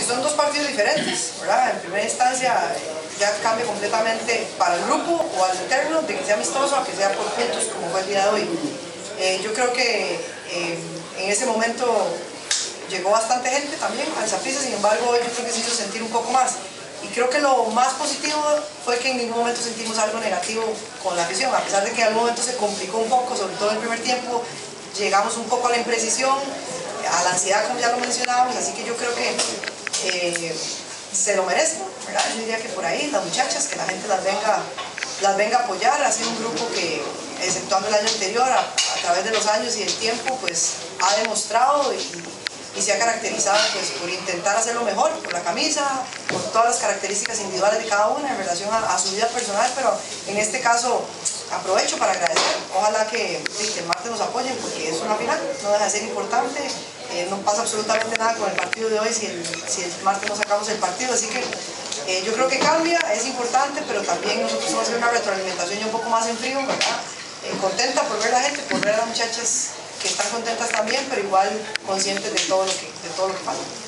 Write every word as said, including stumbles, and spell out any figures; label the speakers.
Speaker 1: son dos partidos diferentes, ¿verdad? En primera instancia ya cambia completamente para el grupo o al interno, de que sea amistoso a que sea por puntos como fue el día de hoy. Eh, yo creo que eh, en ese momento llegó bastante gente también al Saprissa, sin embargo yo creo que se hizo sentir un poco más. Y creo que lo más positivo fue que en ningún momento sentimos algo negativo con la afición, a pesar de que en algún momento se complicó un poco, sobre todo en el primer tiempo, llegamos un poco a la imprecisión, a la ansiedad como ya lo mencionábamos, así que yo creo que eh, se lo merecen, ¿verdad? Yo diría que por ahí las muchachas, que la gente las venga, las venga a apoyar, ha sido un grupo que, exceptuando el año anterior, a, a través de los años y el tiempo, pues ha demostrado y, y se ha caracterizado pues, por intentar hacerlo mejor, por la camisa, por todas las características individuales de cada una en relación a, a su vida personal, pero en este caso aprovecho para agradecer, ojalá que, que el martes nos apoyen porque es una final, no deja de ser importante, eh, no pasa absolutamente nada con el partido de hoy si el, si el martes no sacamos el partido, así que eh, yo creo que cambia, es importante, pero también nosotros vamos a hacer una retroalimentación ya un poco más en frío, ¿verdad? Eh, contenta por ver a la gente, por ver a las muchachas que están contentas también, pero igual conscientes de todo lo que, de todo lo que pasa.